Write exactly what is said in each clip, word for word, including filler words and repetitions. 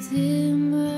him up.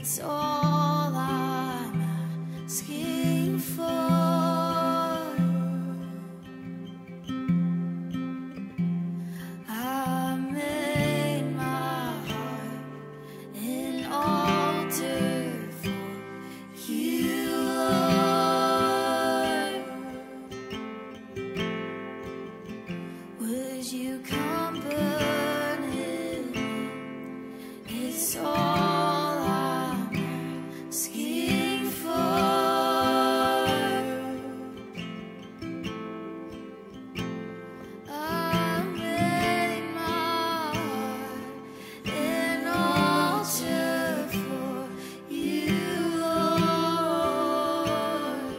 It's all I'm asking for. I made my heart an altar for you, Lord. Would you come burning? It's all I'm asking for. I made my heart an altar for you, Lord.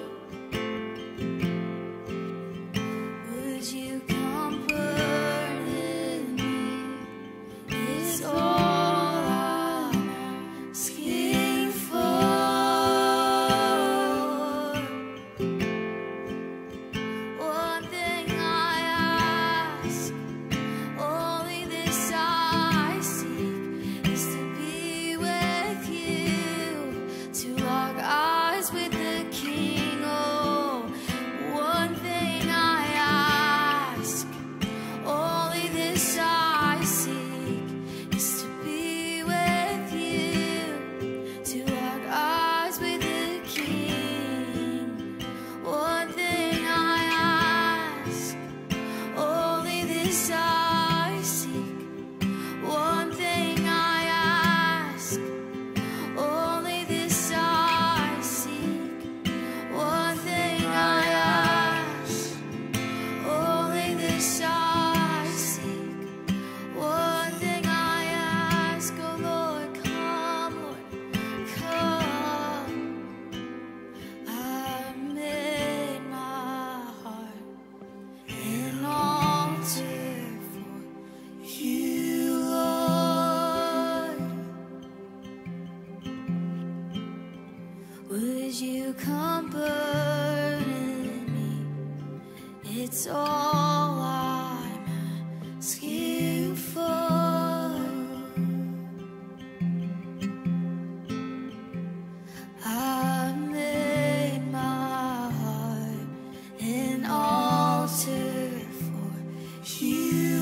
Would you come burning me? It's all I'm asking for. One thing I ask, only this I seek, is to be with you, to lock eyes with the King. Oh, one thing I ask, only this I seek, is to be with you, to lock eyes with the King. One thing I ask, only this I seek. One thing I ask, only this I seek. One thing I ask, only this I seek. One thing I ask, oh Lord, come, Lord, come. I made my heart an altar for you, Lord. Would you come burning me? It's all I'm asking for. I made my heart an altar for you,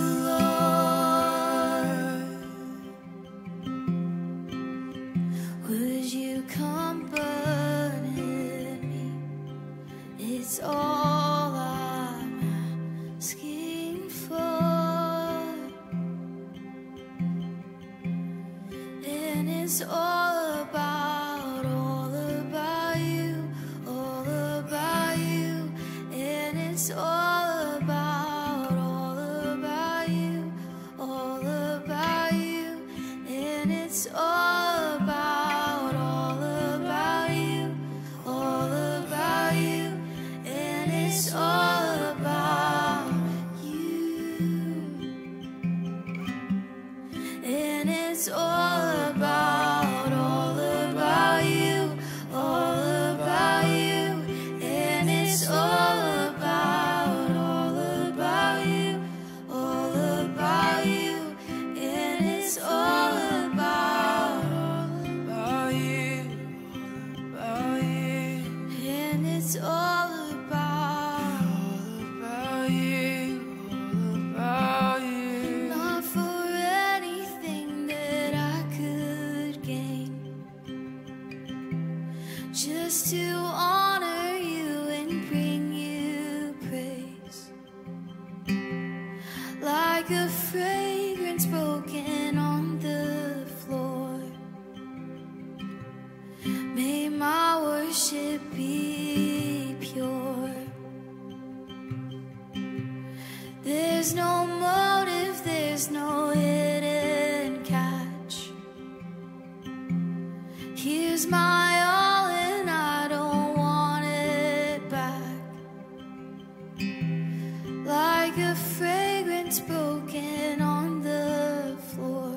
Lord. Would you come burning me? It's all I'm asking for. And it's all about, all about you, all about you. And it's all about, all about you, all about you. And it's all about, all about you, all about you. And it's all about you. And it's all about, all about you, all about you. And it's all about, all about you, all about you. And it's all about, all about you, all about you. And it's all about, all about you, all about you. Not for anything that I could gain, just to honor you and bring you praise. Like a fragrance broken on the floor, may my worship be pure. There's no motive, there's no hidden catch. Here's my all and I don't want it back. Like a fragrance broken on the floor,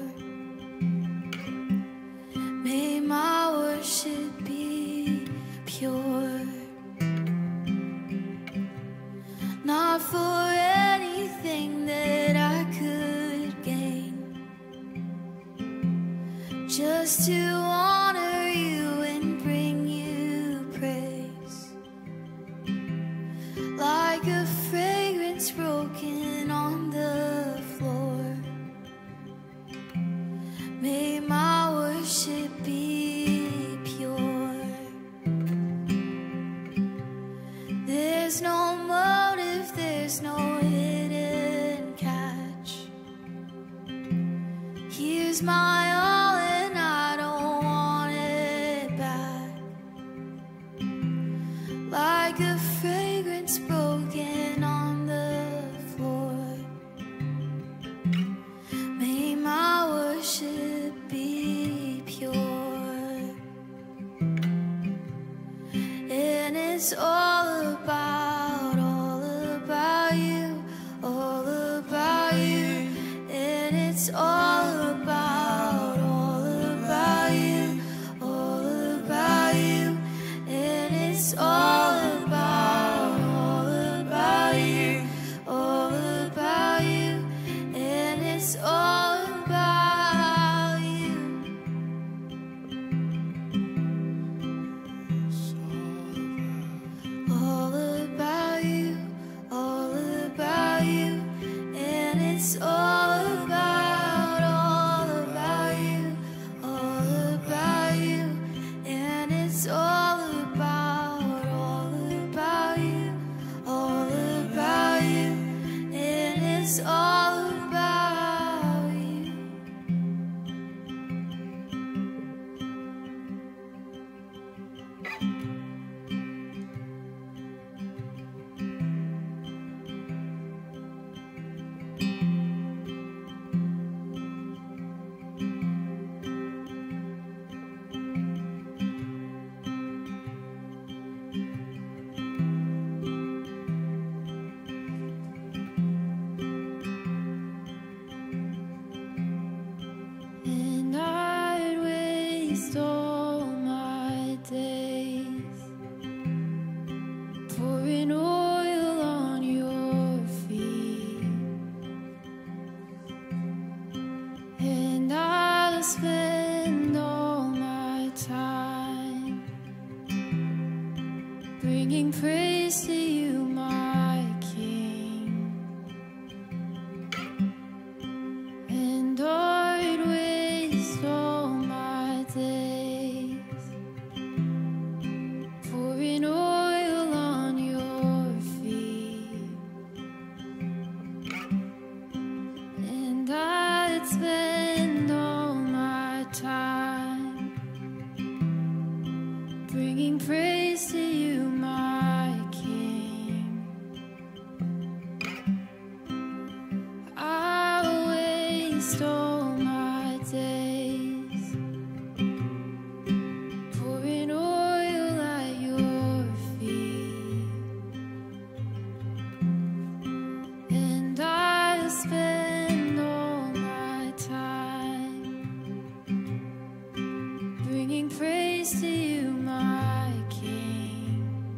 may my worship be pure. Not for anything that I could gain, just to honor you my all and I don't want it back. Like a fragrance broken on the floor, may my worship be pure. And it's all about, all about you, all about you. And it's all about, all about you, all about you. And it's all about, all about you, all about you. And it's all about you. All about you, all about you. And it's all about, all about you, all about you. And it's all about, all about you, all about you. And it's all about you. And I'd waste all my days pouring oil on your feet, and I'll spend all my time bringing praise to you, my King. And I'd waste all my days pouring oil on your feet, and I'd spend all my time bringing praise to you, my King. I'll waste all my days pouring oil at your feet, and I'll spend all my time bringing praise to you, my King.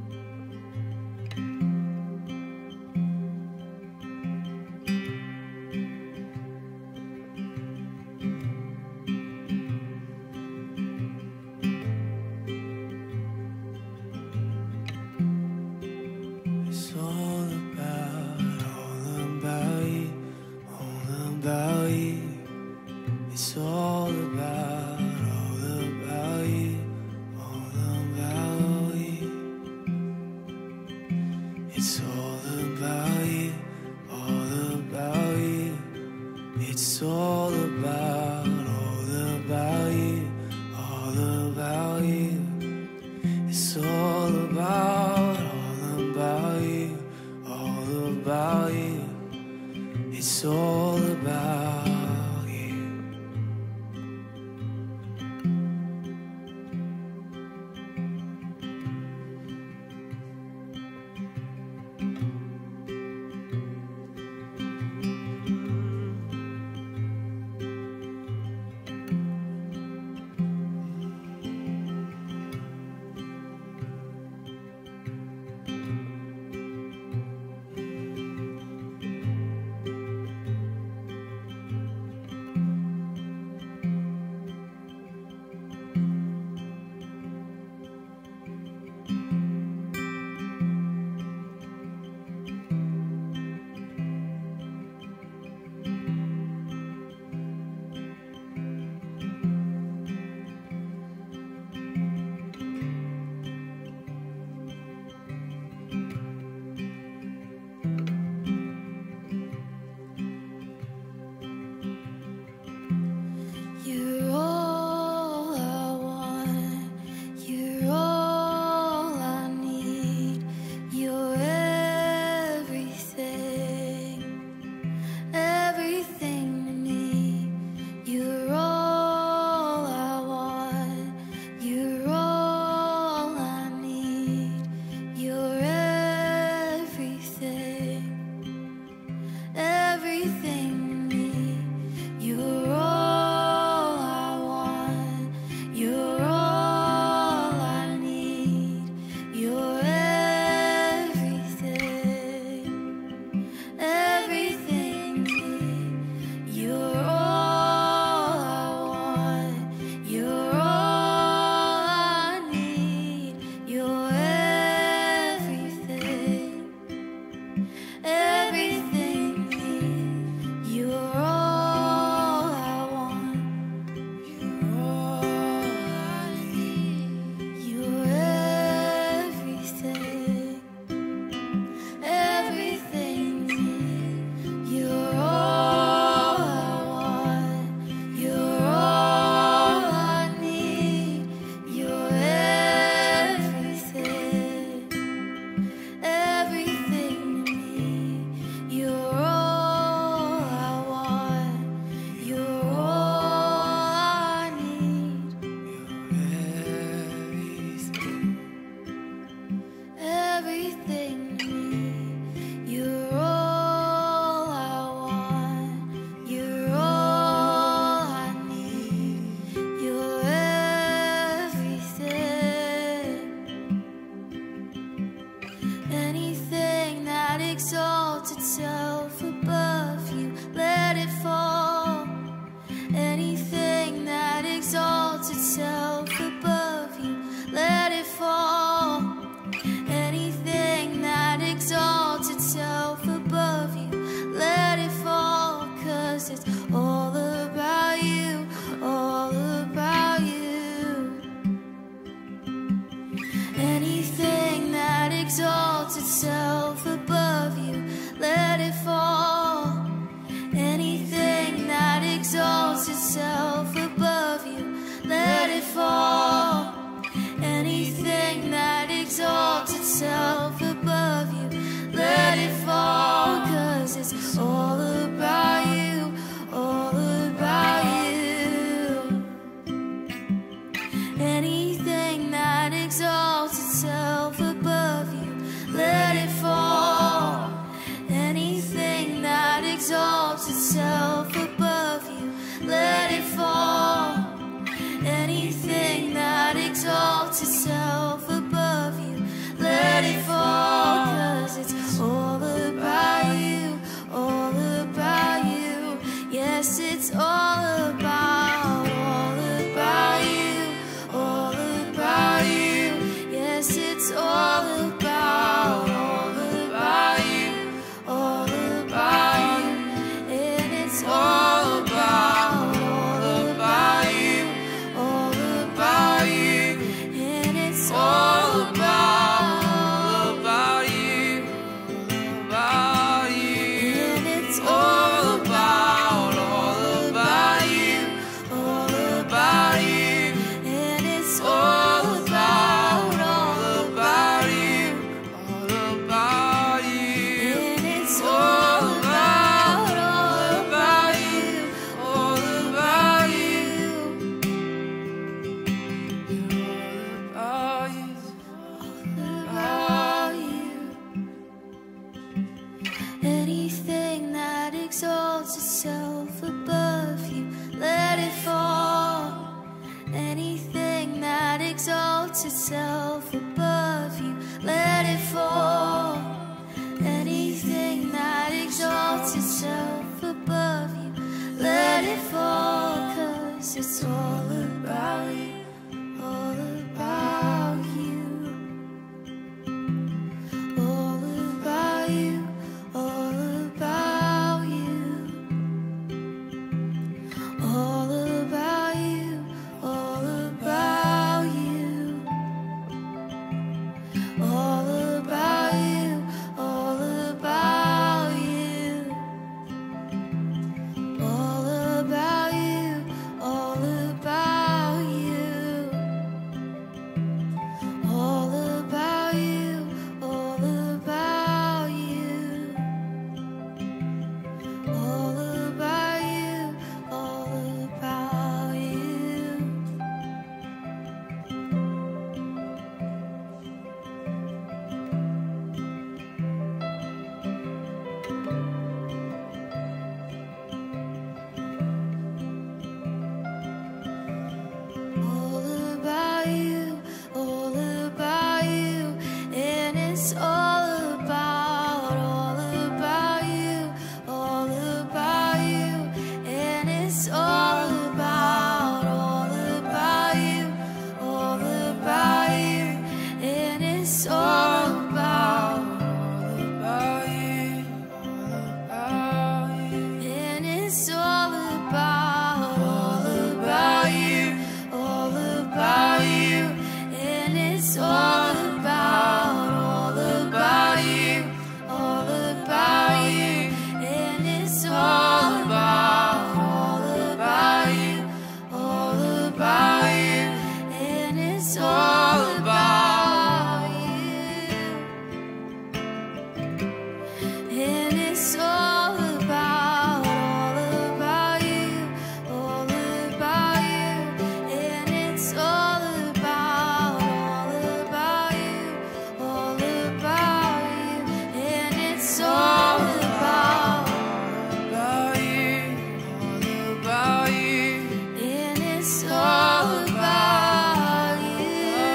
Anything that exalts itself above you, let it fall. Anything that exalts itself above you, let it fall. Anything that exalts itself above you, let it fall. 'Cause it's all about you, all about you. Anything that exalts itself above you, let it fall. Anything that exalts itself above you, let it fall. Anything that exalts itself above you, let it fall. 'Cause it's all about you, all about you. Yes, it's all about, all about you, all about you. Yes, it's all about, all about you, all about you. And it's all about, all about you, all about you. And it's all about, all about you, about you. And it's all about, all about you, all about you. And it's all about, all about you, all about you. And it's all about, all about you, all about you. All about you. Anything that exalts itself above you, let it fall. Anything that exalts itself above you, let it fall. Anything that exalts itself above you, let it fall. 'Cause it's all about you, all about you. All about you, all about you. All about you, all about you. All about you, all about you. All about you, all about you. All about you, all about you. All about you, all about you. All about you, all about you. And it's all about, all about you, all about you. And it's all about, all about you, all about you. And it's all about, all about you, all about you. And it's all about, all about you, all about you. And it's all about, all about you, all about you. And it's all about, all about you, all about you. And it's all about you. And it's all about, all about you, all about you. And it's all about, all about you, all about you. And it's all about, about you, all about you. And it's all about you.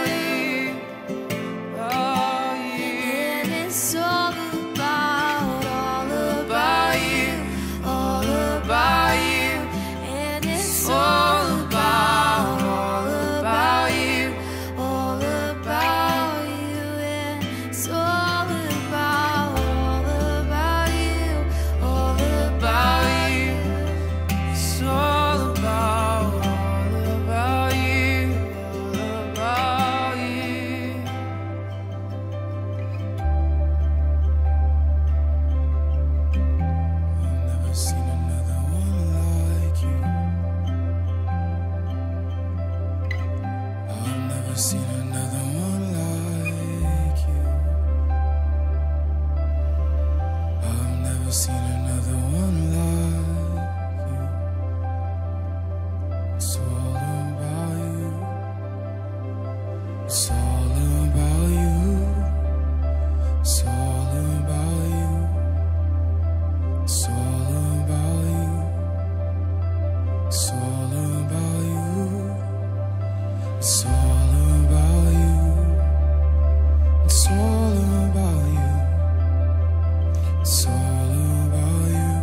Never seen another one like you. It's all about you. It's all about you. It's all about you. It's all about you. It's all about you. It's all about you. It's all about you. It's all about you.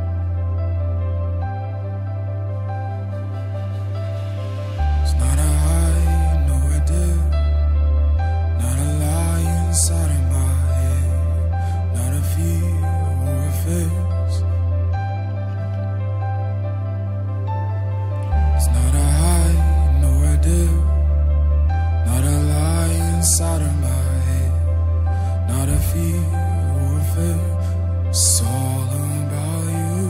It's not a high, no idea. Not a lie inside of my head. Not a fear or a face. It's not a high, no idea. Not a lie inside of my head. Not a fear or a fear. It's all about you.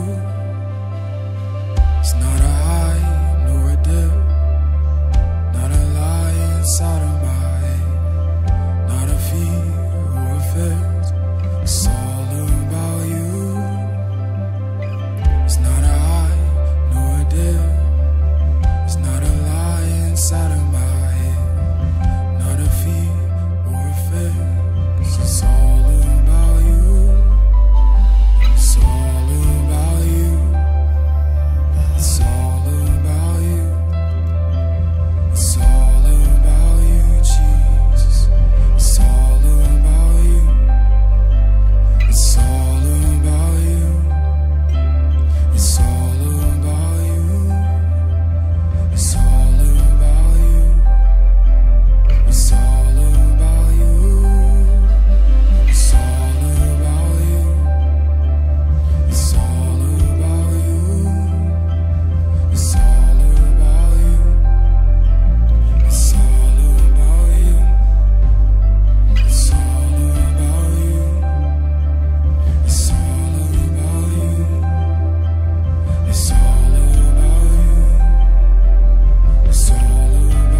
It's not a high nor a dip. Not a lie inside of my head. Not a fear or a fear. It's all about you. It's not a high nor a dip. It's not a lie inside of my head. Not a fear or a fear. It's all about you. It's all about you. It's all about you. It's all about you, Jesus. It's all about you. It's all about you. It's all about you. It's all about you. It's all about you. It's all about you. It's all about you. It's all about you. It's all about you. It's all about you. It's all about you. It's all about you. It's all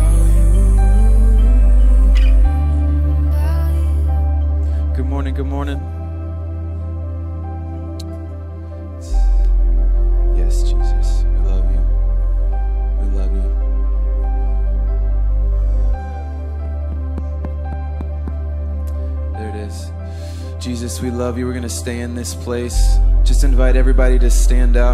about you. Good morning, good morning. Yes, Jesus, we love you. We love you. There it is. Jesus, we love you. We're going to stay in this place. Just invite everybody to stand up.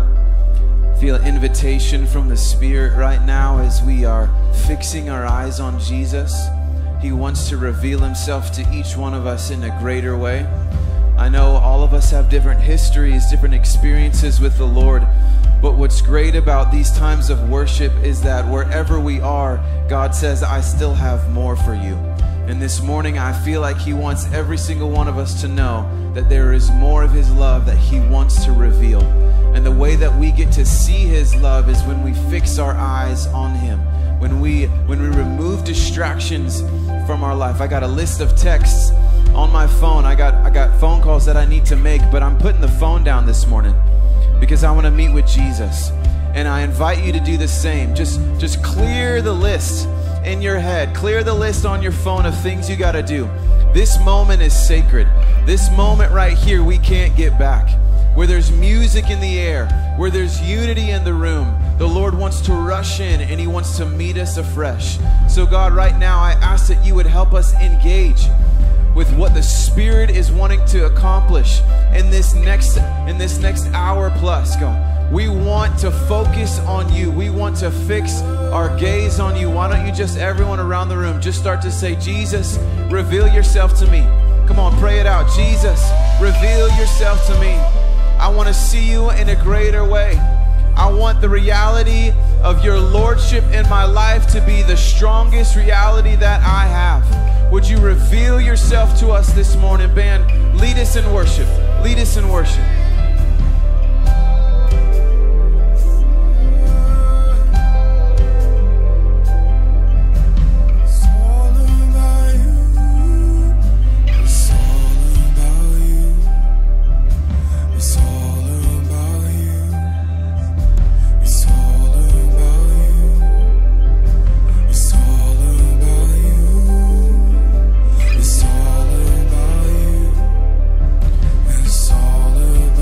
Feel an invitation from the Spirit right now as we are fixing our eyes on Jesus. He wants to reveal himself to each one of us in a greater way. I know all of us have different histories, different experiences with the Lord, but what's great about these times of worship is that wherever we are, God says, I still have more for you. And this morning, I feel like he wants every single one of us to know that there is more of his love that he wants to reveal. And the way that we get to see his love is when we fix our eyes on him. When we when we remove distractions from our life. I got a list of texts on my phone. I got I got phone calls that I need to make, but I'm putting the phone down this morning because I want to meet with Jesus. And I invite you to do the same. Just just clear the list in your head. Clear the list on your phone of things you got to do. This moment is sacred. This moment right here we can't get back. Where there's music in the air, where there's unity in the room, the Lord wants to rush in and he wants to meet us afresh. So God, right now I ask that you would help us engage with what the Spirit is wanting to accomplish in this next in this next hour plus, God. We want to focus on you. We want to fix our gaze on you. Why don't you just, everyone around the room, just start to say, Jesus, reveal yourself to me. Come on, pray it out. Jesus, reveal yourself to me. I want to see you in a greater way. I want the reality of your Lordship in my life to be the strongest reality that I have. Would you reveal yourself to us this morning? Band, lead us in worship. Lead us in worship. It's all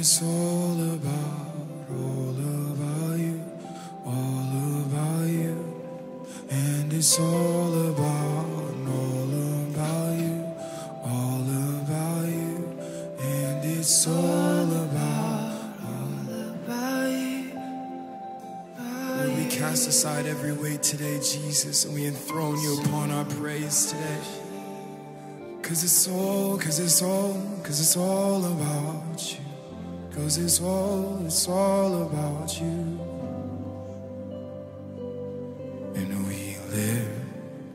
it's all about, all about you, all about you. And it's all about, all about you, all about you. And it's all about, all about you. Lord, we cast aside every weight today, Jesus, and we enthrone you upon our praise today. Cause it's all, cause it's all, cause it's all about you. Cause it's all, it's all about you. And we lift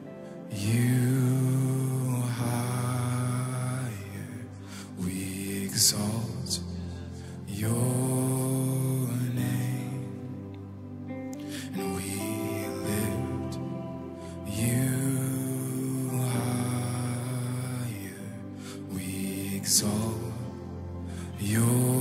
you higher. We exalt your name. And we lift you higher. We exalt your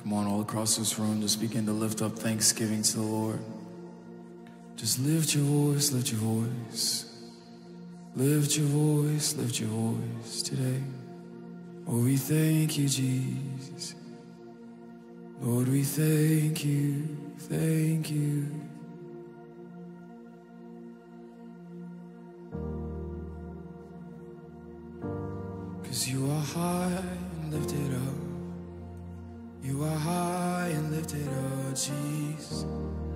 Come on, all across this room, just begin to lift up thanksgiving to the Lord. Just lift your voice, lift your voice. Lift your voice, lift your voice today. Oh, we thank you, Jesus. Lord, we thank you, thank you. Cause you are high and lifted up. You are high and lifted up, Jesus.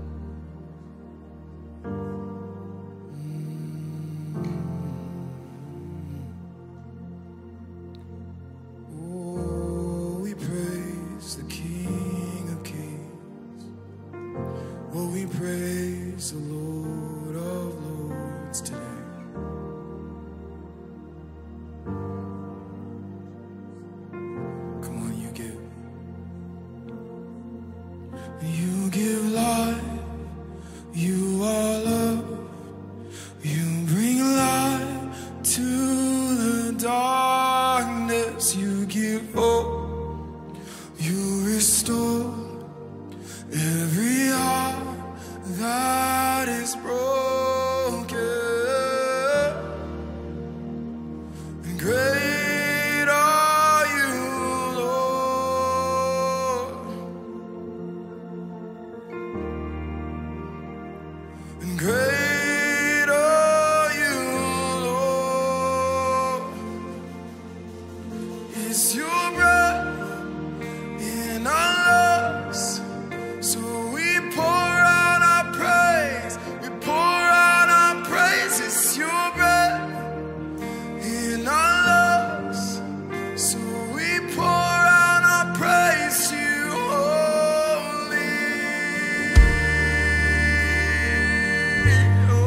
Praise the Lord of Lords today. Come on, you give. You give life. You are love. You bring light to the darkness. You give hope. You restore every heart that is broken, and great are you, Lord, and great are you, Lord. It's your breath in our lungs, so we pour out our praise. We pour out our praise. It's your breath in our lungs, so we pour out our praise to you, holy. Oh,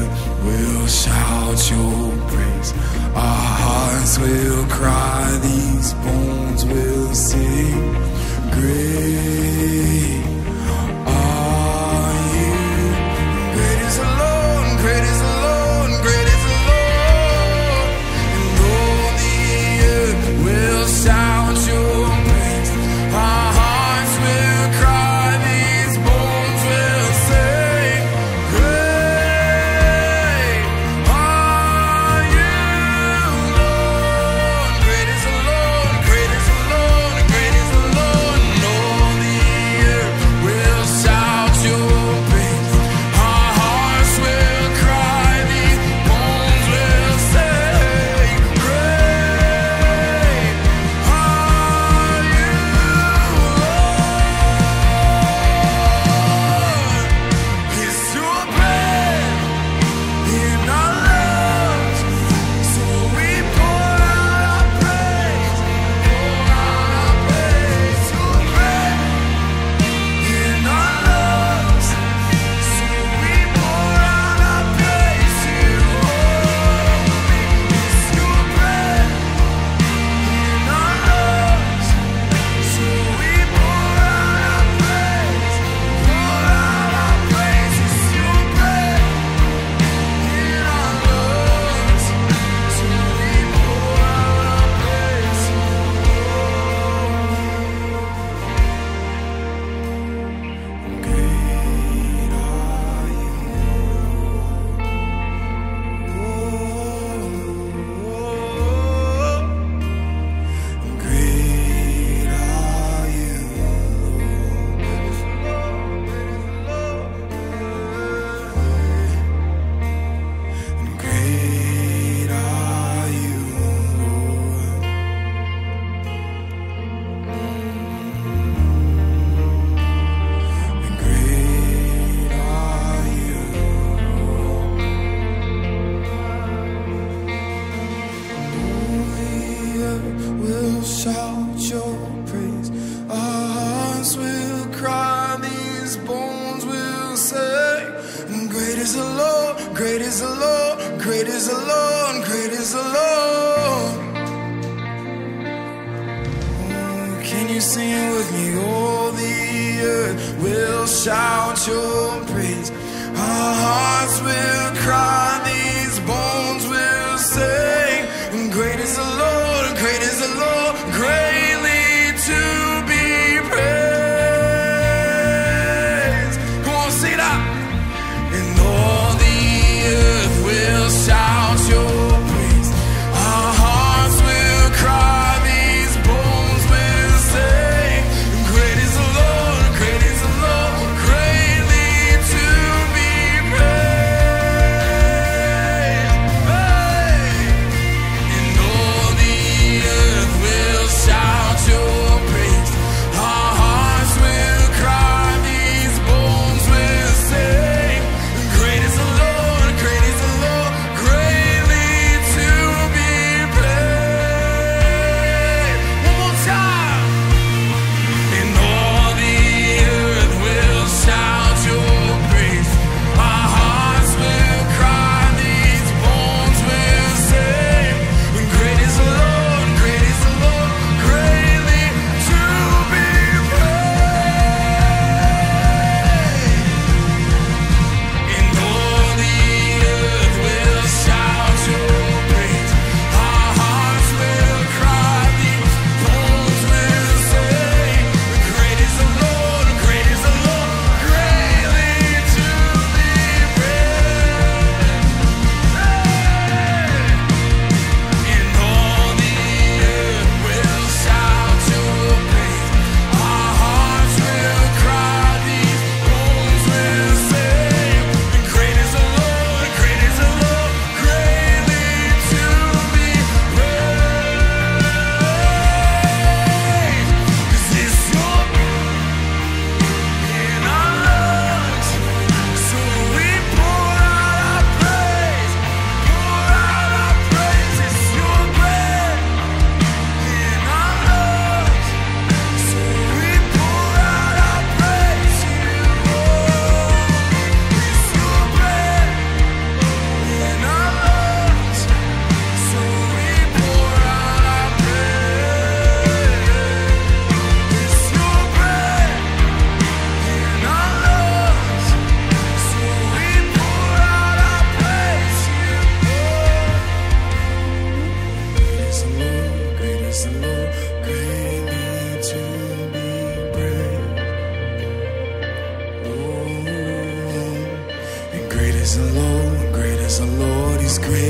will cry thee these bones will sing. Great are you. Great is the Lord, great is the Lord, great is the Lord. And all the earth will shout your praise. Our hearts will cry, these bones will sing. Great are you, Lord. Great is the Lord, great is the Lord, great is the Lord. And all the earth will shout your praise. Our hearts will cry, these bones will sing. Great are you, Lord. It's your breath in our lungs, so we pour out our praise, pour out our praise. Your breath in our lungs, so we pour out our praise to you. It's your breath in our lungs, so we pour out our praise, pour out our praise. It's your breath in our lungs, so we pour out our praise. Great are you, great are you, great are you, Lord. And great are you, the earth will shout your praise. Our hearts will cry, these bones will say. And great is the Lord, great is the Lord, great is the Lord, great is the Lord. Oh, can you sing it with me? All the earth will shout your praise. Our hearts will cry, these bones will sing. And great is the Lord, great is the Lord, greatly to be praised. Come on, sing it out. And all the earth will shout your praise. Our hearts will cry, these bones will sing. And great is the Lord, great is the Lord, greatly to be praised.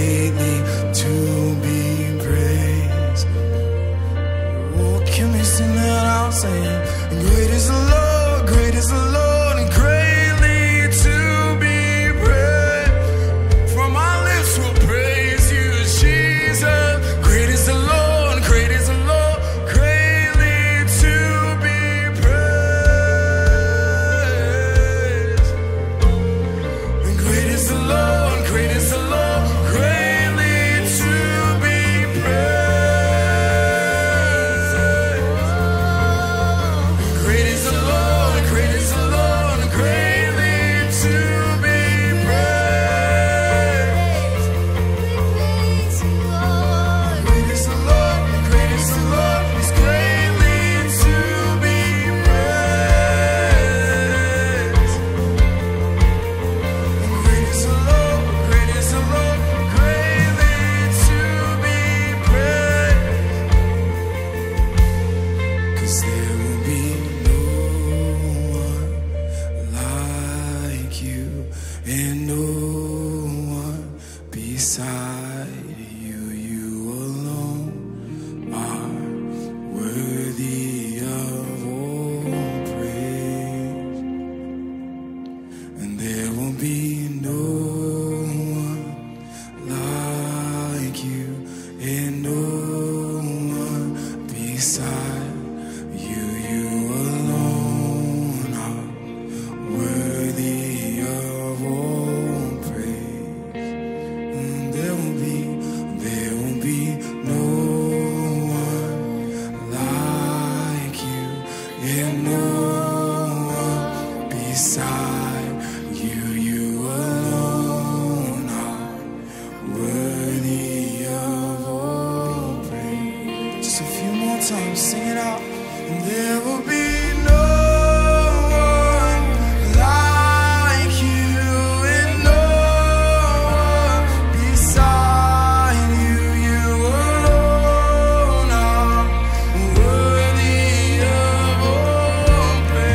greatly to be praised. Oh, can we sing that out saying, great is the Lord, great is the Lord, and greatly to be praised. From our lips we'll praise you, Jesus. Great is the Lord, great is the Lord, greatly to be praised. And great is the Lord, great is the Lord, greatly to be praised. Great is the Lord, great is the Lord, greatly to be praised. Great is the Lord, great is the Lord, He's greatly to be praised. And great is the Lord, great is the Lord, greatly to be praised. 'Cause there will be no one like you, and no one beside you. You alone are worthy of all praise, and there will be no one like you, and no one beside you. You alone are worthy of all praise. And there will be, there will be no one like you, and no one beside you. You alone are worthy of all praise. Just a few more times, sing it out. And there will be no one like you, and no one beside you. You alone are worthy of all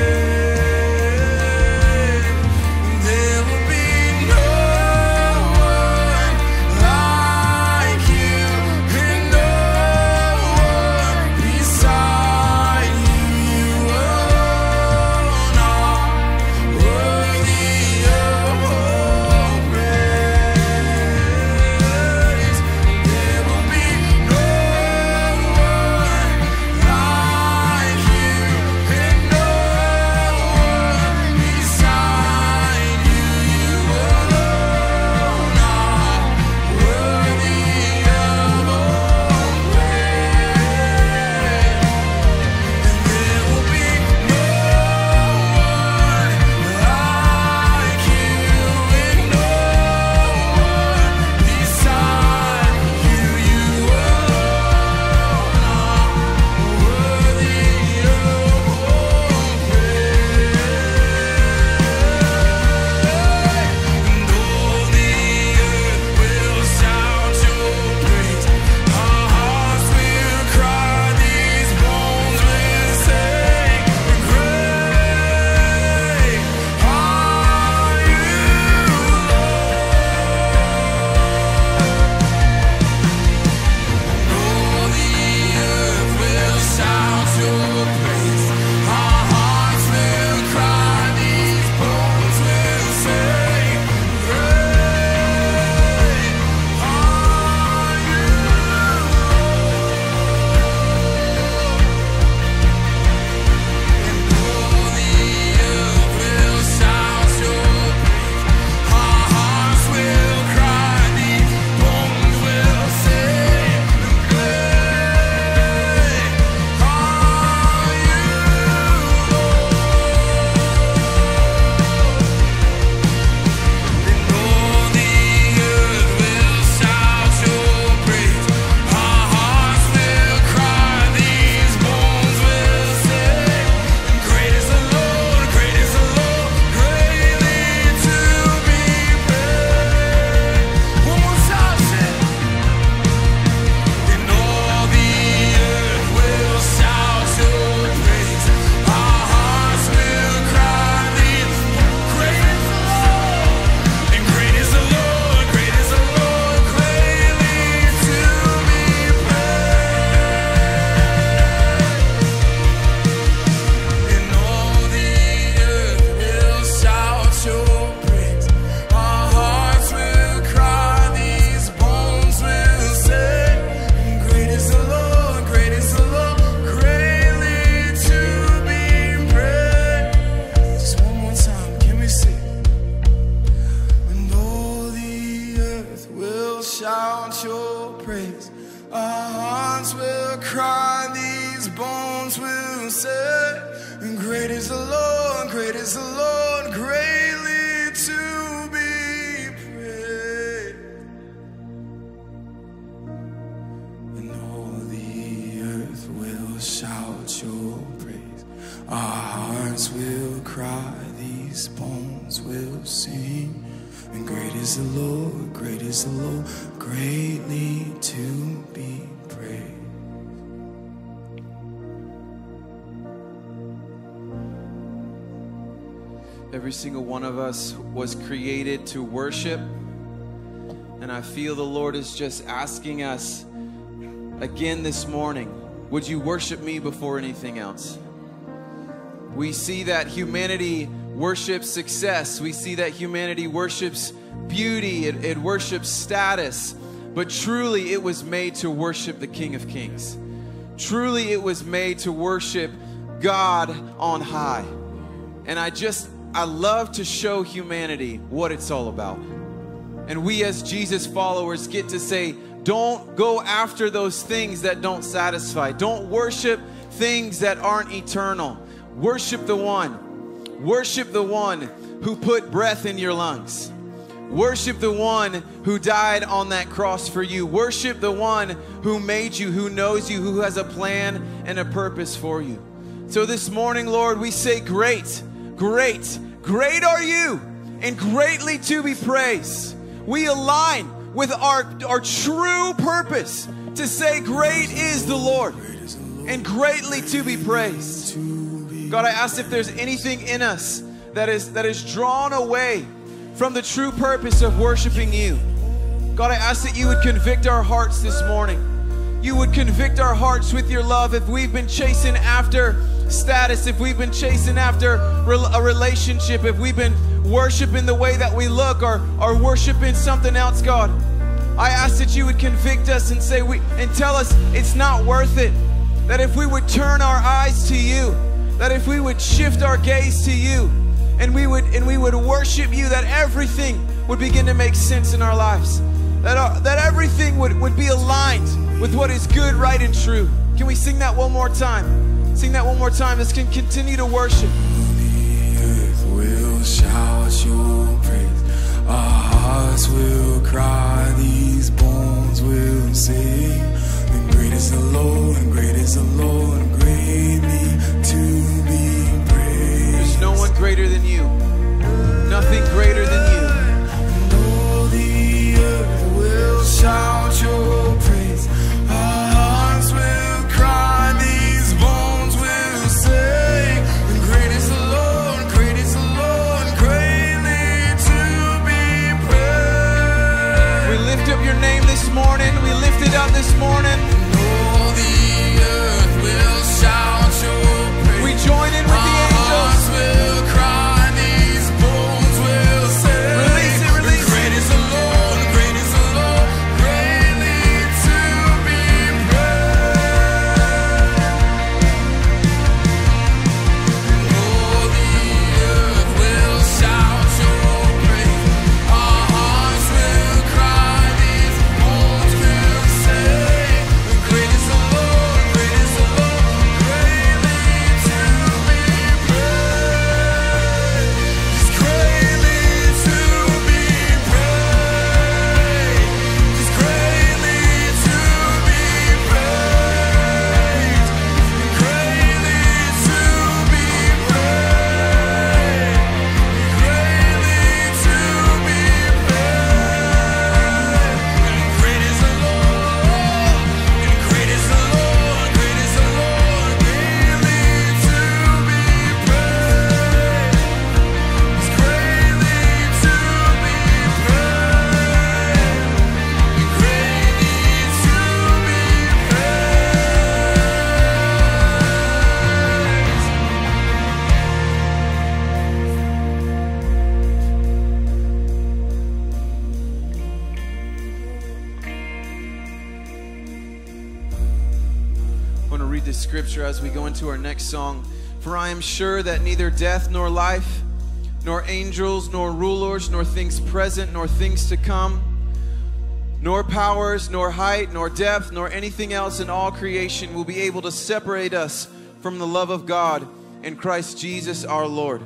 praise. And there will be no one like you, and no one beside you. You your praise. Our hearts will cry, these bones will say, and great is the Lord, great is the Lord, greatly to be praised. And all the earth will shout your praise. Our hearts will cry, these bones will sing. And great is the Lord, great is the Lord, greatly to be praised. Every single one of us was created to worship. And I feel the Lord is just asking us again this morning, would you worship me before anything else? We see that humanity worships success. We see that humanity worships beauty. It, it worships status. But truly it was made to worship the King of Kings. Truly it was made to worship God on high. And I just, I love to show humanity what it's all about. And we as Jesus followers get to say, don't go after those things that don't satisfy. Don't worship things that aren't eternal. Worship the one. Worship the one who put breath in your lungs. Worship the one who died on that cross for you. Worship the one who made you, who knows you, who has a plan and a purpose for you. So this morning, Lord, we say great, great, great are you, and greatly to be praised. We align with our, our true purpose to say great is the Lord and greatly to be praised. God, I ask if there's anything in us that is, that is drawn away from the true purpose of worshiping you. God, I ask that you would convict our hearts this morning. You would convict our hearts with your love. If we've been chasing after status, if we've been chasing after a relationship, if we've been worshiping the way that we look or, or worshiping something else, God, I ask that you would convict us and say we and tell us it's not worth it. That if we would turn our eyes to you, that if we would shift our gaze to you, and we would and we would worship you, that everything would begin to make sense in our lives. That our, that everything would, would be aligned with what is good, right, and true. Can we sing that one more time? Sing that one more time. Let's can continue to worship. The earth will shout your praise. Our hearts will cry, these bones will sing. And great is the Lord, and great is the Lord, and greatly to be praised. There's no one greater than you. Nothing greater than you. And all the earth will shout your praise. Our hearts will cry, these bones will sing. And great is the Lord, great is the Lord, greatly to be praised. We lift up your name this morning. We lift it up this morning. And all the earth will shout your praise. We join in with the Our angels. hearts will cry, these bones will sing. Release it, release it. Great is the Lord, great is the Lord, greatly to be praised. And all the earth will shout your praise. Our hearts will cry, these bones will sing. Great is the Lord, great is the Lord, greatly to be praised. He's greatly to be praised. He's greatly to be praised. Greatly to be praised. Greatly to be praised. Great is the Lord, and great is the Lord, great is the Lord, greatly to be praised. He's greatly to be praised. Greatly to be I want to read this scripture as we go into our next song. For I am sure that neither death nor life, nor angels, nor rulers, nor things present, nor things to come, Nor powers, nor height, nor depth, nor anything else in all creation will be able to separate us from the love of God in Christ Jesus our Lord.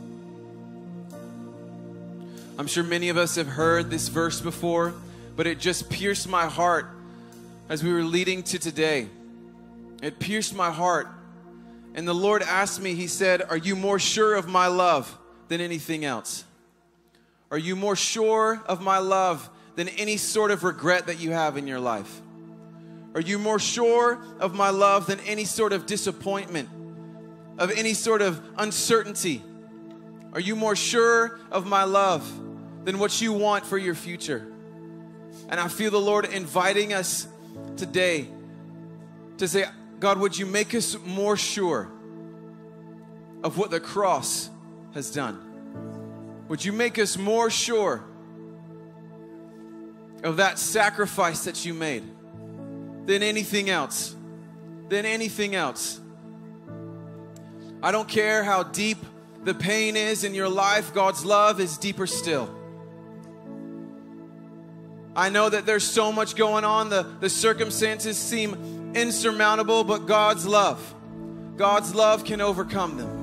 I'm sure many of us have heard this verse before, but it just pierced my heart as we were leading to today. It pierced my heart. And the Lord asked me, He said, are you more sure of my love than anything else? Are you more sure of my love than any sort of regret that you have in your life? Are you more sure of my love than any sort of disappointment, of any sort of uncertainty? Are you more sure of my love than what you want for your future? And I feel the Lord inviting us today to say, God, would you make us more sure of what the cross has done? Would you make us more sure of that sacrifice that you made than anything else? Than anything else. I don't care how deep the pain is in your life, God's love is deeper still. I know that there's so much going on, the, the circumstances seem insurmountable, but God's love, God's love can overcome them.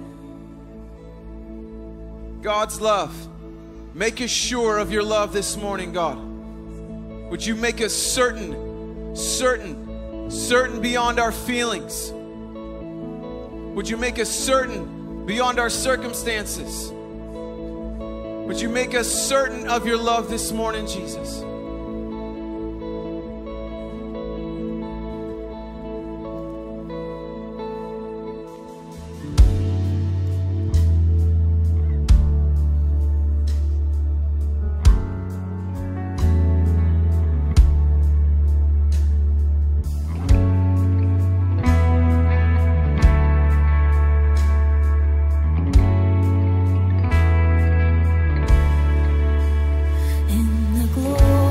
God's love. Make us sure of your love this morning, God. Would you make us certain, certain, certain beyond our feelings? Would you make us certain beyond our circumstances? Would you make us certain of your love this morning, Jesus? In the glory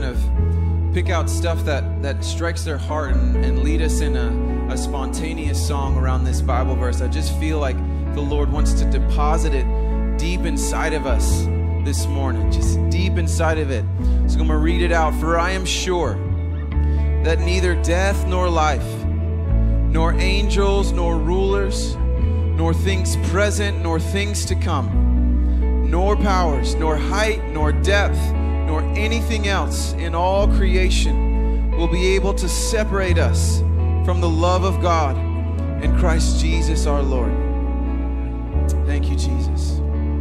kind of pick out stuff that, that strikes their heart and, and lead us in a, a spontaneous song around this Bible verse. I just feel like the Lord wants to deposit it deep inside of us this morning, just deep inside of it. So I'm going to read it out. For I am sure that neither death nor life, nor angels, nor rulers, nor things present, nor things to come, nor powers, nor height, nor depth, nor anything else in all creation will be able to separate us from the love of God in Christ Jesus our Lord. Thank you, Jesus.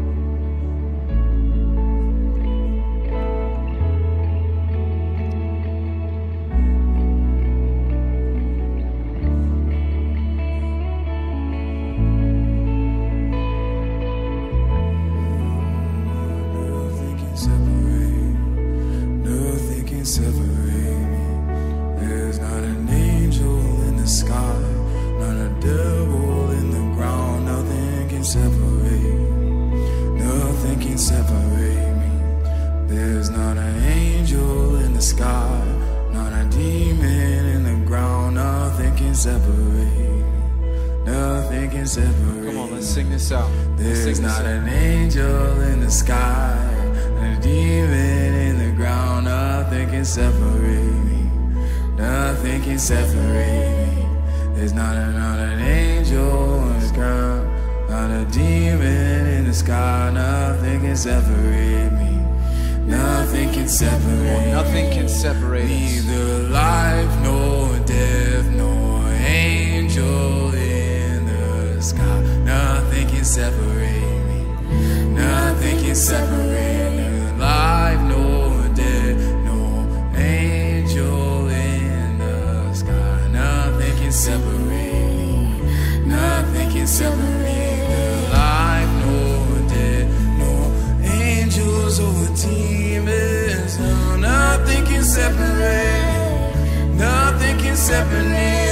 There's not an angel in the sky, and a demon in the ground. Nothing can separate me. Nothing can separate me. There's not, a, not an angel in the ground, not a demon in the sky. Nothing can separate me. Nothing can separate me. Nothing can separate us. Neither life nor death nor angel in the sky. Nothing can separate me. Nothing can separate me. Life, nor death, no angel in the sky. Nothing can separate me. Nothing can separate me. Life, nor death, no angels or demons. No, nothing can separate me. Nothing can separate me.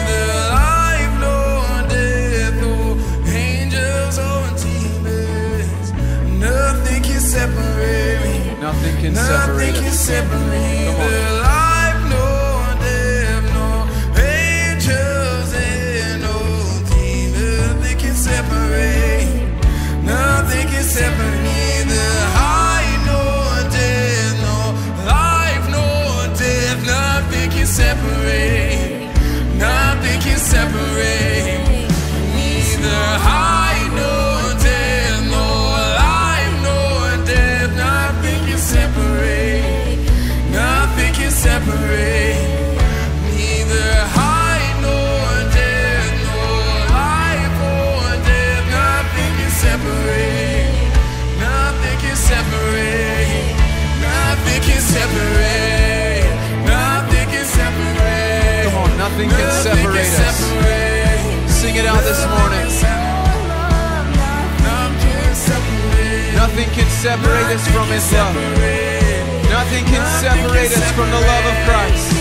Separate me. Nothing can Nothing separate can us. separate me. The life, no death, no angels, and no demons. Nothing can separate. Nothing can separate me. The high, no death, no life, no death. Nothing can separate. Nothing can separate. Neither high, no death, no life, no death. Nothing can separate. Nothing can separate. Neither height nor death, nor life or death. Nothing can separate. Nothing can separate. Nothing can separate. Nothing can separate. Come on, nothing can separate us. Sing it out this morning. Nothing can separate us from His love. Nothing can separate us from the love of Christ.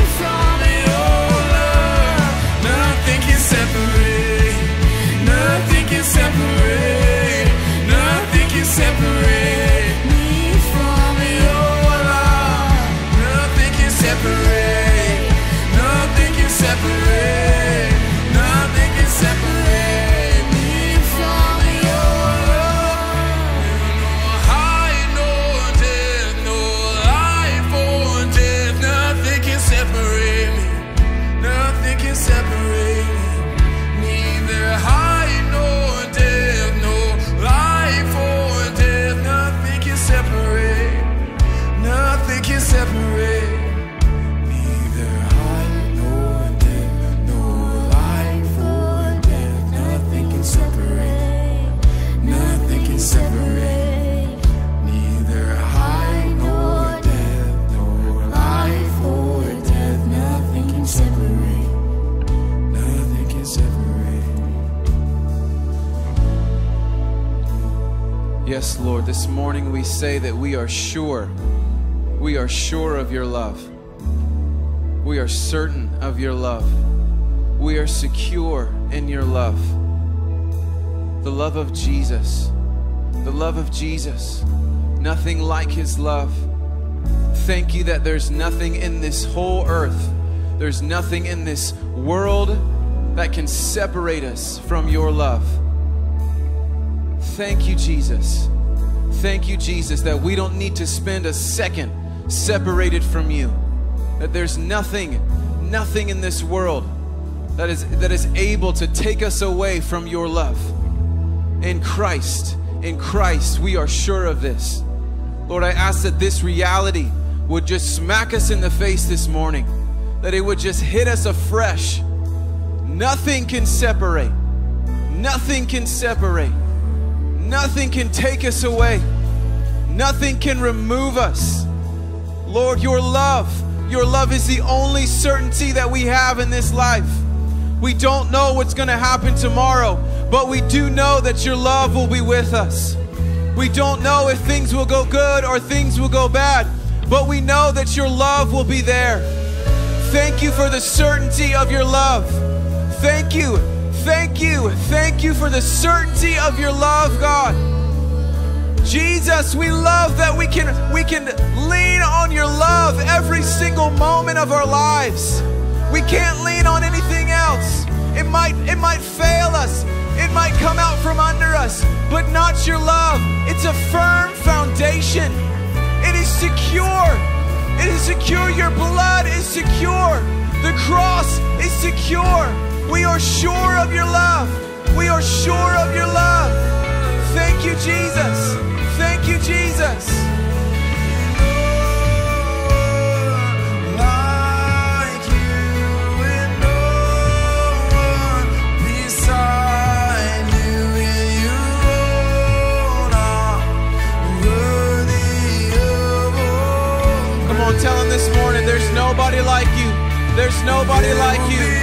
Nothing can separate. Nothing can separate. Nothing can separate me from your love. Nothing can separate. Nothing can separate. Nothing can separate me from your love. No height, no death, no life or death. Nothing can separate me. Nothing can separate me. Neither height nor death, no life or death. Nothing can separate. Nothing can separate. Neither height nor death, no life or death. Nothing can separate. Nothing can separate. Neither height nor death, no life or death. Nothing can separate. Nothing can separate. Yes, Lord, this morning we say that we are sure. We are sure of your love. We are certain of your love. We are secure in your love. The love of Jesus. The love of Jesus. Nothing like his love. Thank you that there's nothing in this whole earth, there's nothing in this world that can separate us from your love. Thank you, Jesus. Thank you, Jesus, that we don't need to spend a second separated from you. That there's nothing, nothing in this world that is, that is able to take us away from your love. In Christ, in Christ, we are sure of this. Lord, I ask that this reality would just smack us in the face this morning, that it would just hit us afresh. Nothing can separate. Nothing can separate. Nothing can take us away. Nothing can remove us. Lord, your love, your love is the only certainty that we have in this life. We don't know what's going to happen tomorrow, but we do know that your love will be with us. We don't know if things will go good or things will go bad, but we know that your love will be there. Thank you for the certainty of your love. Thank you, thank you, thank you for the certainty of your love, God. Jesus, we love that we can, we can lean on your love every single moment of our lives. We can't lean on anything else. It might, it might fail us. It might come out from under us, but not your love. It's a firm foundation. It is secure. It is secure. Your blood is secure. The cross is secure. We are sure of your love. We are sure of your love. Thank you, Jesus. Thank you, Jesus. Tell him this morning, there's nobody like you. There's nobody like you.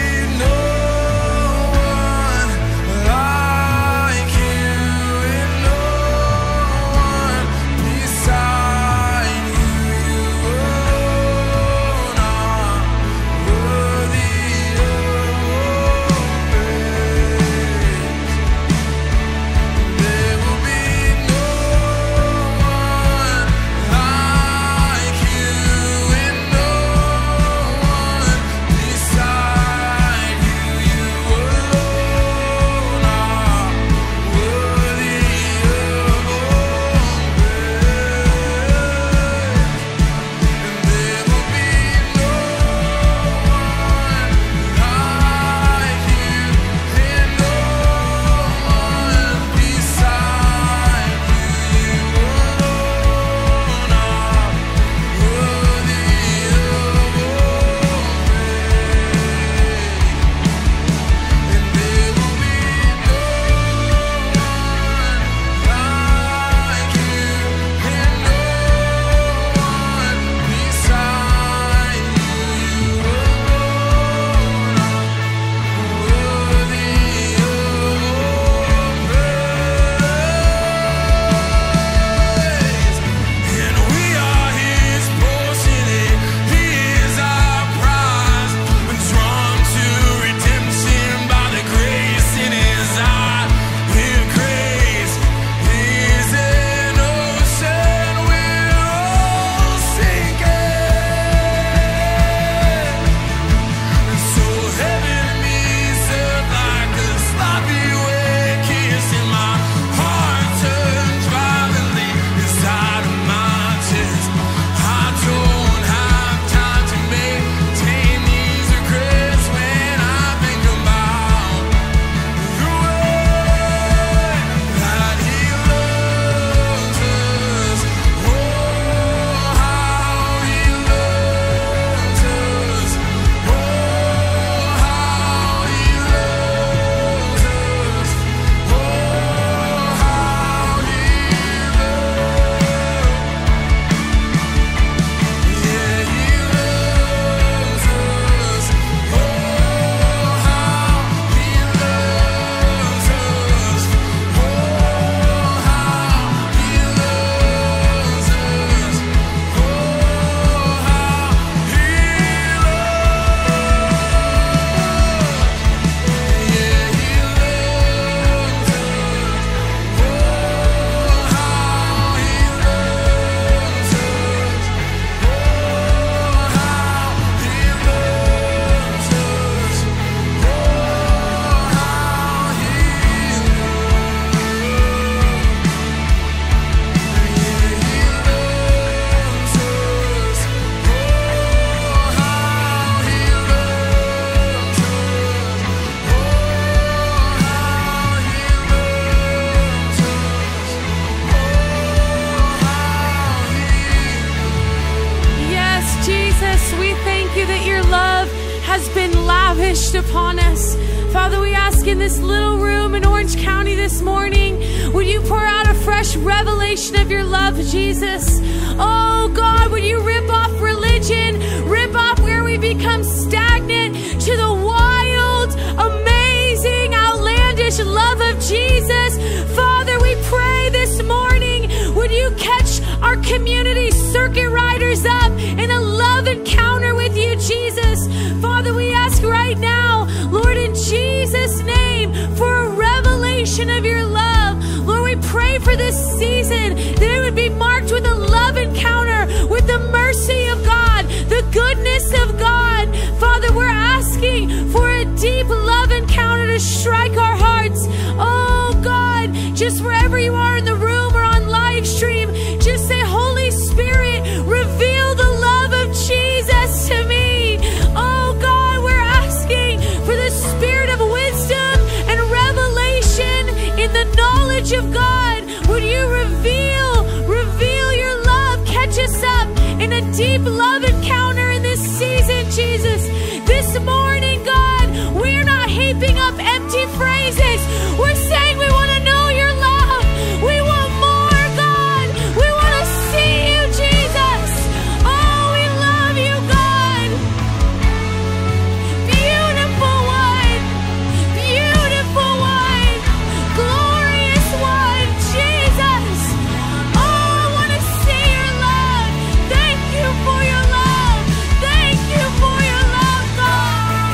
has been lavished upon us. Father, we ask in this little room in Orange County this morning, would you pour out a fresh revelation of your love, Jesus? Oh God, would you rip off religion, rip off where we become stagnant to the wild, amazing, outlandish love of Jesus. Father, we pray this morning, would you catch our community circuit riders up in a love encounter with you, Jesus? Father, we ask right now, Lord, in Jesus' name, for a revelation of your love. Lord, we pray for this season that it would be marked with a love encounter, with the mercy of God, the goodness of God. Father, we're asking for a deep love encounter to strike our hearts. Oh God, just wherever you are in the room or on live stream, just say, Holy Spirit, reveal the love of Jesus to me. Oh God, we're asking for the spirit of wisdom and revelation in the knowledge of God. Would you reveal, reveal your love, catch us up in a deep love encounter in this season, Jesus. This morning, God, we're not heaping up empty phrases. We're saying we want to know your love. We want more, God. We want to see you, Jesus. Oh, we love you, God. Beautiful one. Beautiful one. Glorious one, Jesus. Oh, I want to see your love. Thank you for your love. Thank you for your love, God.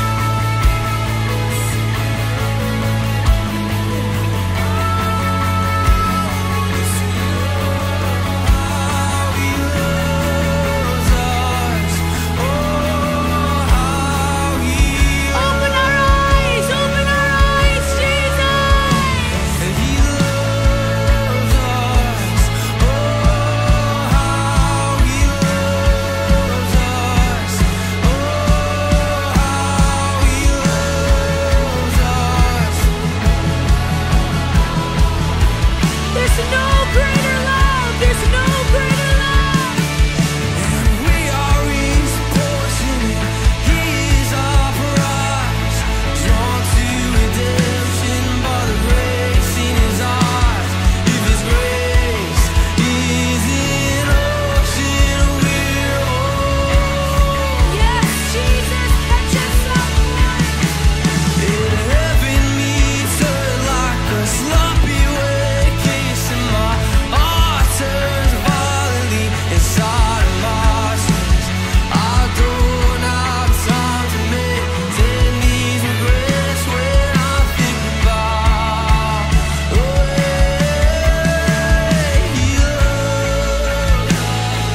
Open our eyes, open our eyes, Jesus. There's no greater love, there's no greater love. We are His portion, He is our prize. Drawn to redemption by the grace in His eyes. If His grace is an ocean, we're whole. Yes, Jesus, catch us up. In heaven meets earth like a sloppy wet kiss, and my heart turns violently inside of my chest. I don't have time to maintain these regrets when I think about the way He loved us.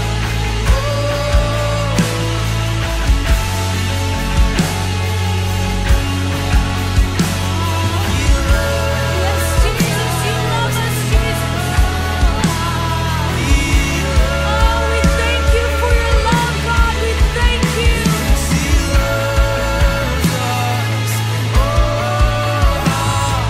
Yes, Jesus, you love us, Jesus. Oh, we thank you for your love, God. We thank you. He loves us. Oh, how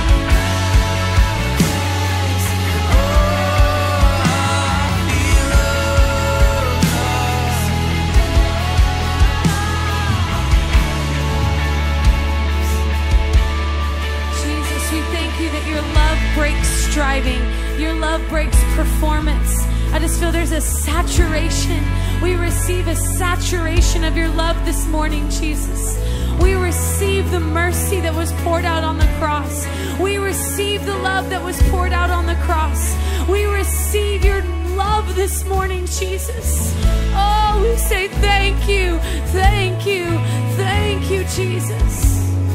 Jesus, we thank you that your love breaks striving. Your love breaks performance. I just feel there's a saturation. We receive a saturation of your love this morning, Jesus. We receive the mercy that was poured out on the cross. We receive the love that was poured out on the cross. We receive your love this morning, Jesus. Oh, we say thank you, thank you, thank you, Jesus.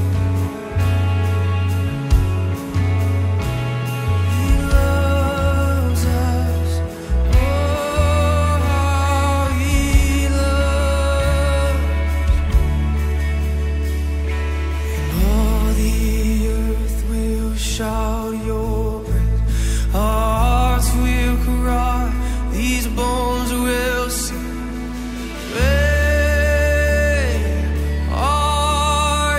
He loves us. Oh, how He loves. And all the earth will shout your praise. Our hearts will cry. These bones will sing. Great are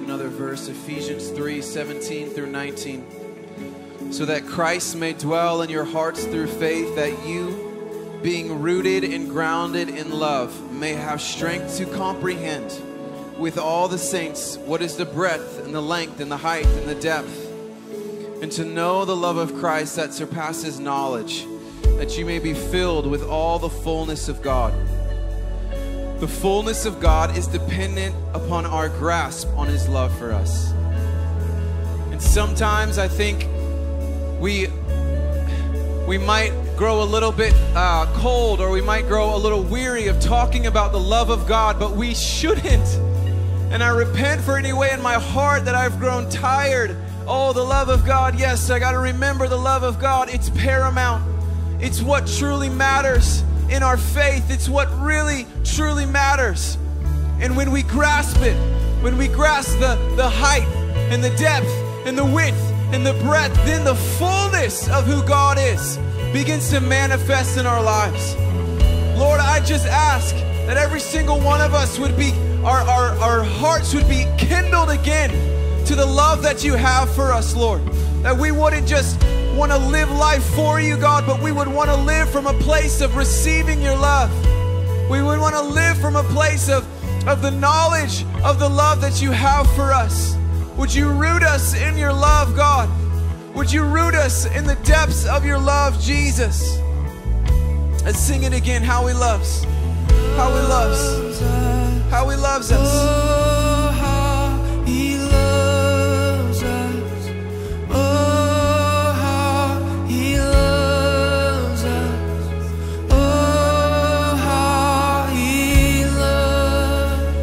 another verse, Ephesians three, seventeen through nineteen. So that Christ may dwell in your hearts through faith, that you, being rooted and grounded in love, may have strength to comprehend with all the saints what is the breadth and the length and the height and the depth, and to know the love of Christ that surpasses knowledge, that you may be filled with all the fullness of God. The fullness of God is dependent upon our grasp on His love for us. And sometimes I think we we might grow a little bit uh, cold, or we might grow a little weary of talking about the love of God, but we shouldn't. And I repent for any way in my heart that I've grown tired. Oh, the love of God. Yes, I got to remember the love of God. It's paramount. It's what truly matters in our faith. It's what really, truly matters. And when we grasp it, when we grasp the, the height and the depth and the width and the breadth, then the fullness of who God is begins to manifest in our lives. Lord, I just ask that every single one of us would be, our, our, our hearts would be kindled again to the love that you have for us, Lord. That we wouldn't just want to live life for you, God, but we would want to live from a place of receiving your love. We would want to live from a place of, of the knowledge of the love that you have for us. Would you root us in your love, God? Would you root us in the depths of your love, Jesus? Let's sing it again, how He loves. How He loves. How He loves us. Oh, how He loves us. Oh, how He loves us. Oh, how He loves.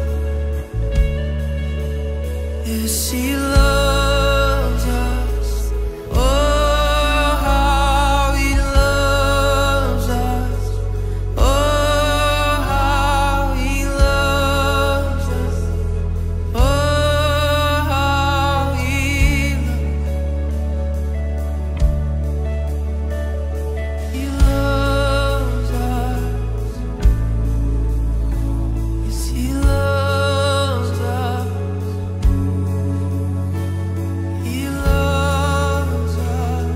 Yes, He loves us. Oh, how He loves us. Oh, how He loves us. Oh, how He He loves us. Yes, He loves us. He loves us.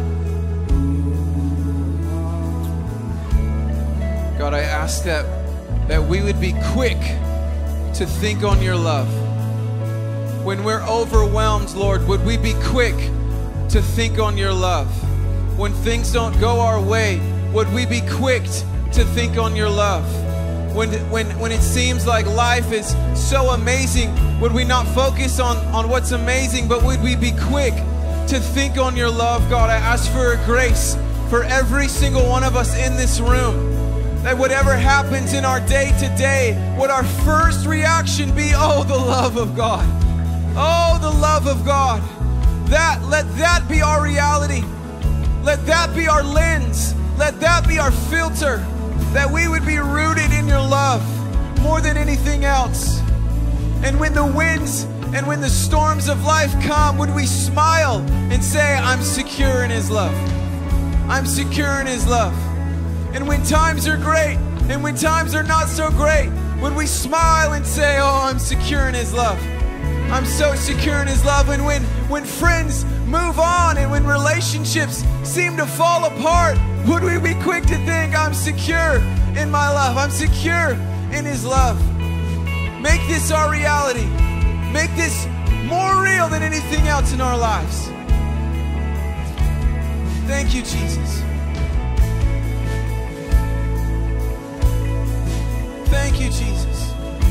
God, I ask that, that we would be quick to think on your love. When we're overwhelmed, Lord, would we be quick to think on your love? When things don't go our way, would we be quick to think on your love? When, when, when it seems like life is so amazing, would we not focus on, on what's amazing, but would we be quick to think on your love, God? I ask for a grace for every single one of us in this room, that whatever happens in our day to day, would our first reaction be, oh, the love of God. Oh, the love of God. That, let that be our reality. Let that be our lens. Let that be our filter. That we would be rooted in your love more than anything else. And when the winds and when the storms of life come, would we smile and say, I'm secure in His love. I'm secure in His love. And when times are great and when times are not so great, would we smile and say, oh, I'm secure in His love. I'm so secure in His love. And when, when friends move on and when relationships seem to fall apart, would we be quick to think, I'm secure in my love. I'm secure in His love. Make this our reality. Make this more real than anything else in our lives. Thank you, Jesus. Thank you, Jesus.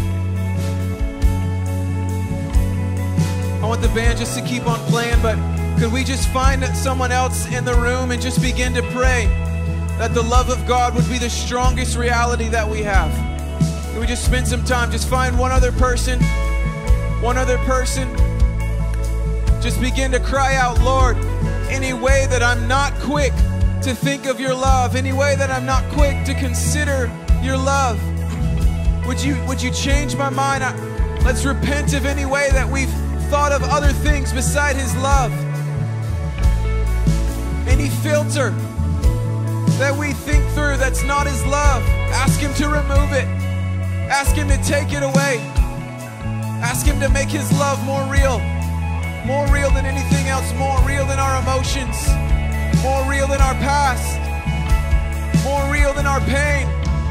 I want the band just to keep on playing, but could we just find someone else in the room and just begin to pray that the love of God would be the strongest reality that we have? Could we just spend some time, just find one other person, one other person. Just begin to cry out, Lord, any way that I'm not quick to think of your love, any way that I'm not quick to consider your love, would you, would you change my mind? I, let's repent of any way that we've thought of other things beside His love. Any filter that we think through that's not His love, ask Him to remove it. Ask Him to take it away. Ask him to make his love more real. More real than anything else. More real than our emotions. More real than our past. More real than our pain.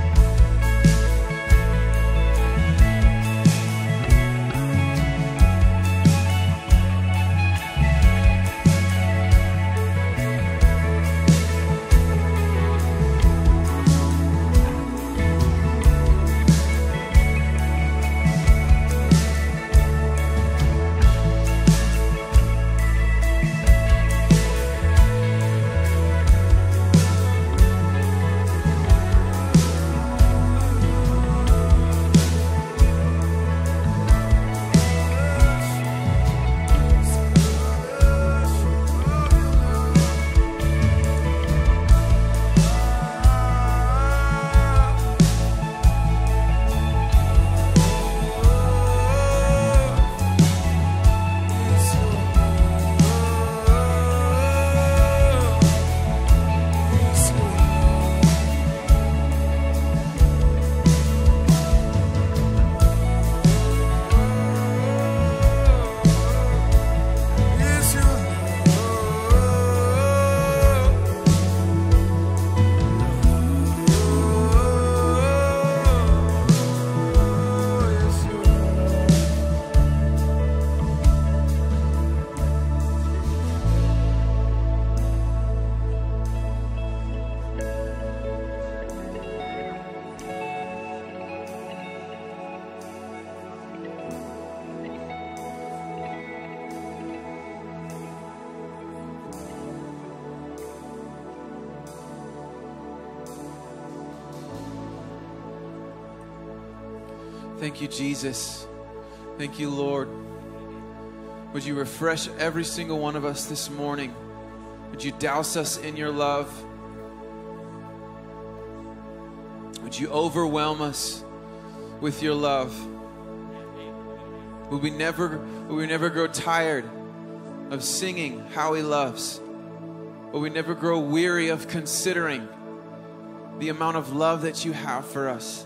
Thank you, Jesus. Thank you, Lord. Would you refresh every single one of us this morning? Would you douse us in your love? Would you overwhelm us with your love? Would we never, would we never grow tired of singing how he loves? Would we never grow weary of considering the amount of love that you have for us?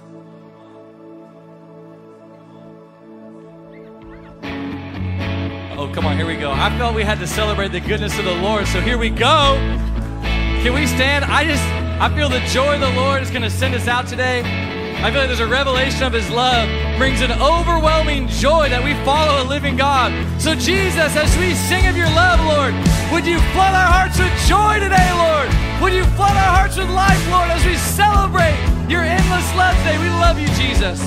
Oh, come on, here we go. I felt we had to celebrate the goodness of the Lord, so here we go. Can we stand? I just, I feel the joy of the Lord is going to send us out today. I feel like there's a revelation of his love, brings an overwhelming joy that we follow a living God. So Jesus, as we sing of your love, Lord, would you flood our hearts with joy today, Lord? Would you flood our hearts with life, Lord, as we celebrate your endless love today? We love you, Jesus.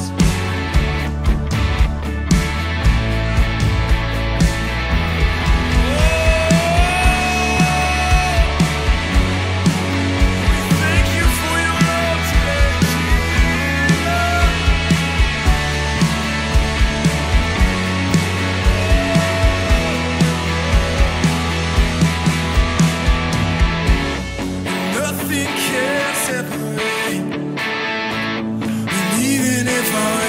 If I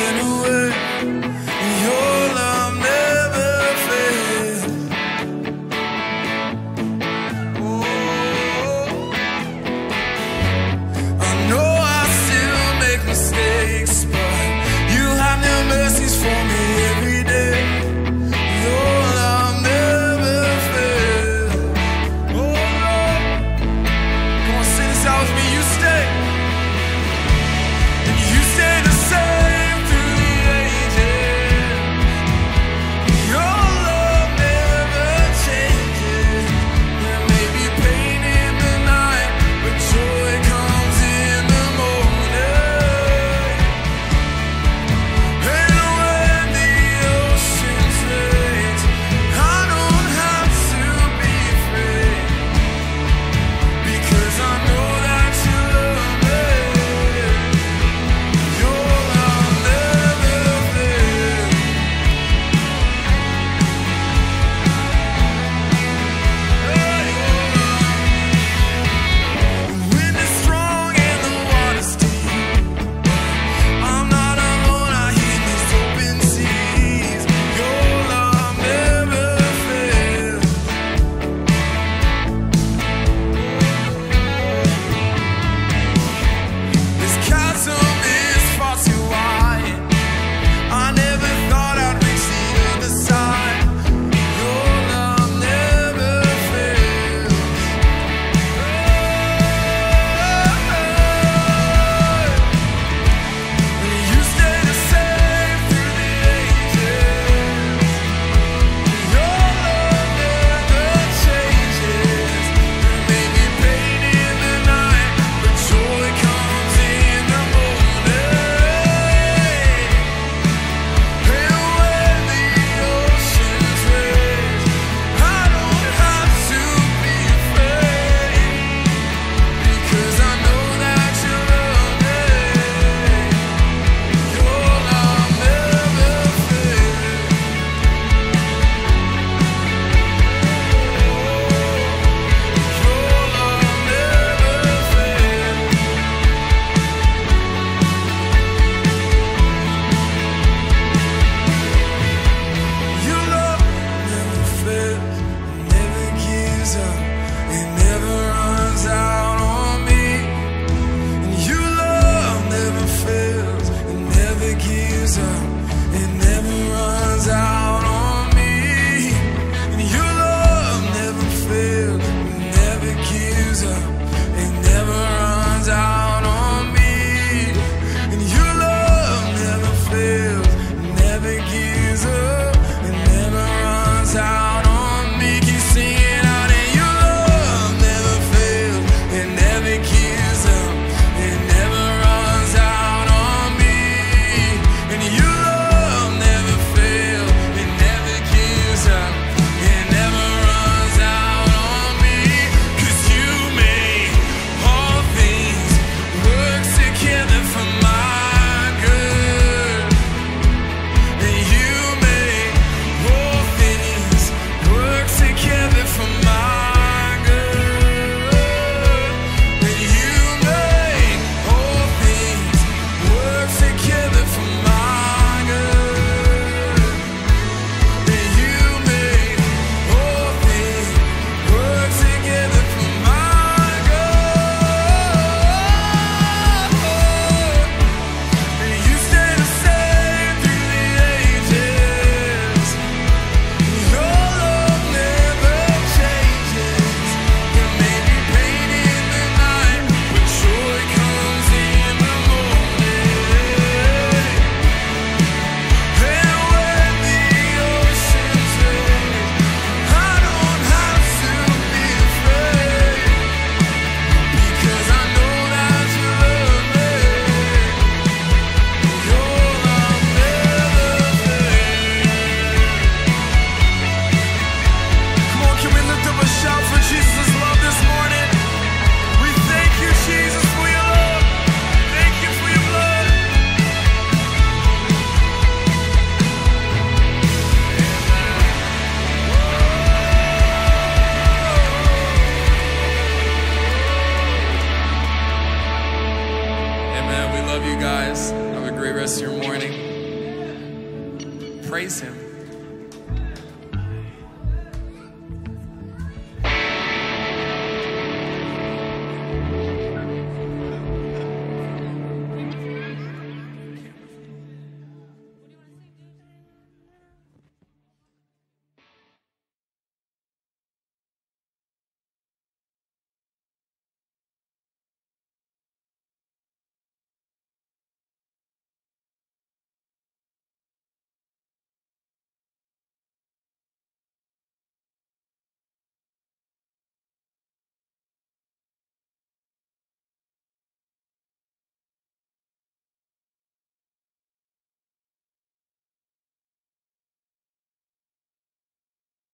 praise him.